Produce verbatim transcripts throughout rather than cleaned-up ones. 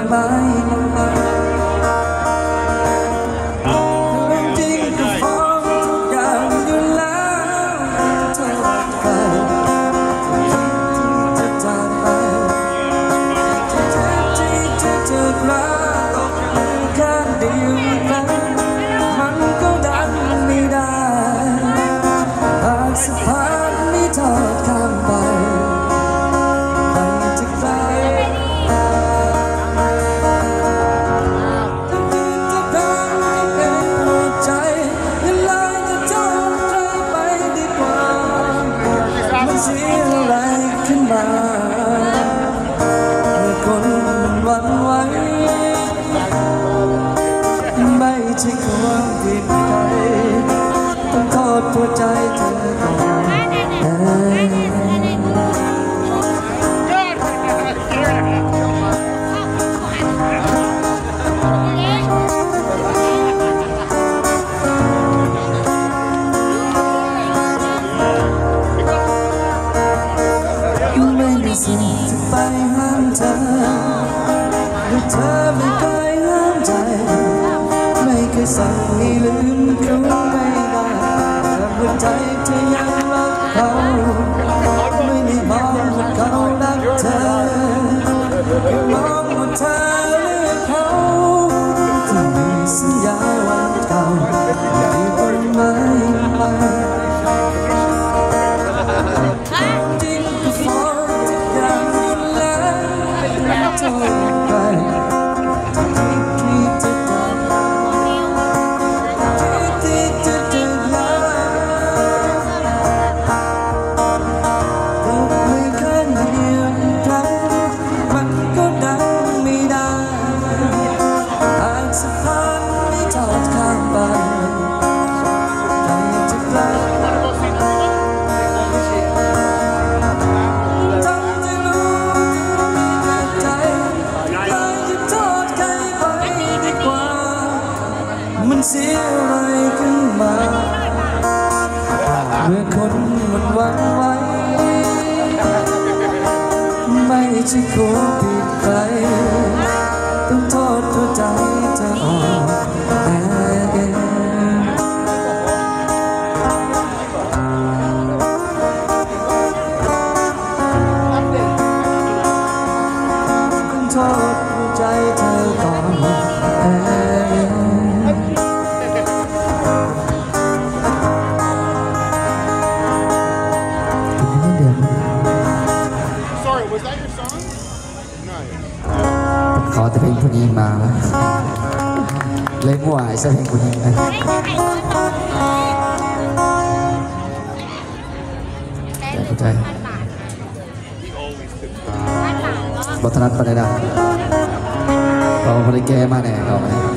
ไม้ลงมาจริงก็ฟ้องทุกอย่างอยู่แล้วเธอไปที่จะจากไปที่เธอที่จะเจอรักแค่เดียวกันมันก็ดันไม่ได้หากสะพานนี้ทอดข้ามไปเสียอะไรขึ้นมาเมื่อคนหวั่นไหวไม่ใช่ความผิดใครต้องโทษหัวใจเธอก่อนสิ่งจะไปห้ามเธอหรือเธอไม่เคยห้ามใจไม่เคยสั่งให้ลืมเขาไม่ได้แต่หัวใจเธอยังรักเขาไม่ได้มองว่าเขารักเธอแค่มองว่าเธอเลือกเขาที่มีสัญญาวันเก่าที่คนไม่ไปโทษไปที่ที่จะทำที่ที่จะจะลาก็ไม่เคยเดียวกันมันก็ดังไม่ได้หากสะพานไม่ทอดข้ามไปใครจะกล้ามันเสียอะไรขึ้นมาเมื่อคนมันหวั่นไหวไม่ใช่คนผิดใครต้องโทษหัวใจเธออ่อนแอเองต้องโทษหัวใจเธอก่อนแอเองขอแต่เพลงผู้หญิงมาเลยมั่วไอ้เสื้อเพลงผู้หญิงนะแต่เข้าใจบทนัดประเด็นเราไม่ได้แก้มาแน่เราไม่ได้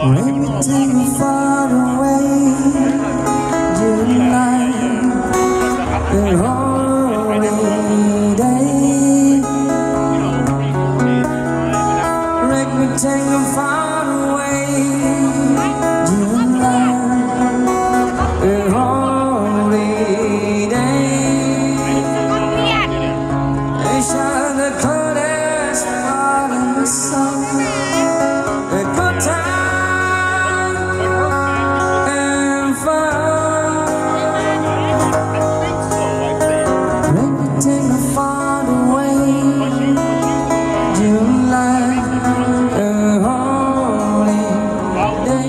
When you take me far away, you like a holiday. Let me take you far away, you like a holiday. They shine the coldest part in the sun. A good time and fun. Let me take you far away, you like a holiday.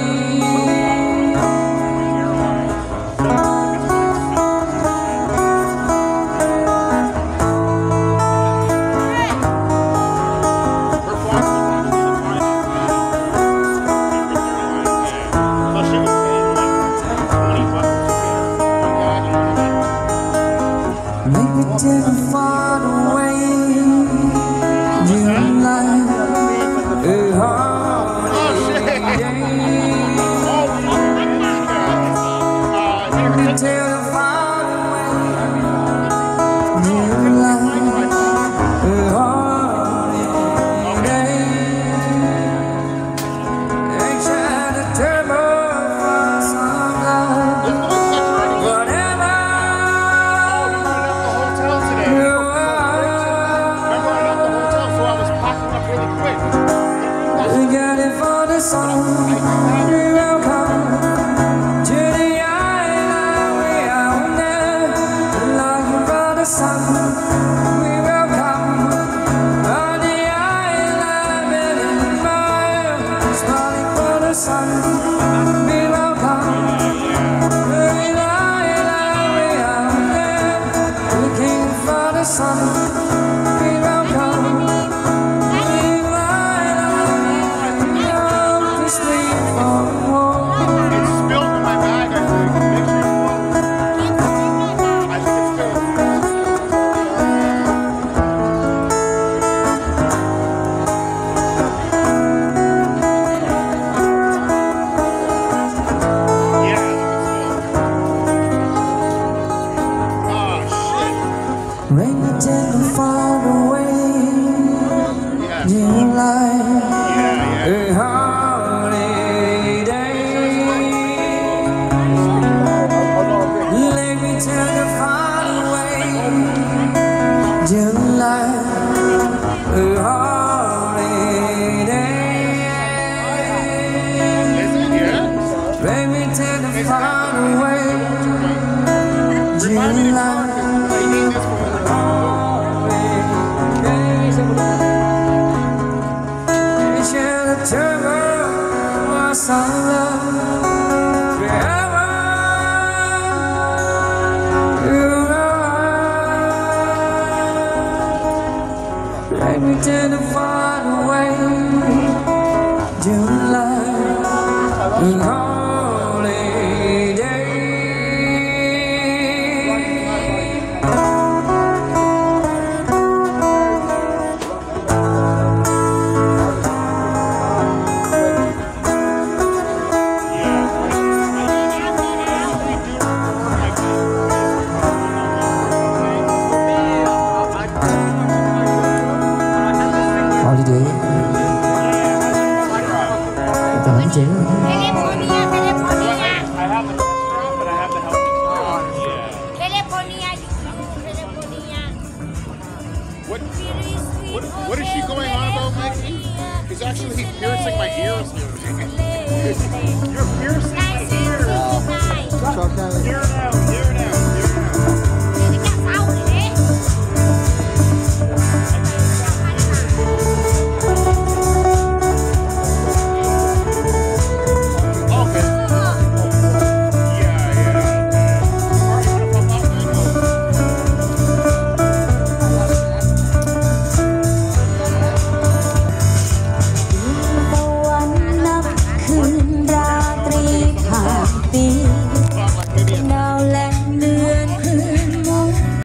Make me take you far away, you like a holiday. Make me take you far away, you like a holiday. Ain't trying to turn over some love, whatever. We got it for the song. We welcome to the island. We are there, looking for the sun. We welcome on the island, million miles, smiling for the sun. We welcome to the island. We are there, looking for the sun. We welcome. Rain me take me far away, you like a holiday. Let me take you far away, you like a holiday. Let me take you far away, you like. Some love forever, you know. Let me take the far away, you like a holiday. Holiday. Tao đánh chế luôn. California, California. I have the restaurant, but I have the help. California, California. What, what, what is she going on about, Mikey? He's actually piercing my ears here.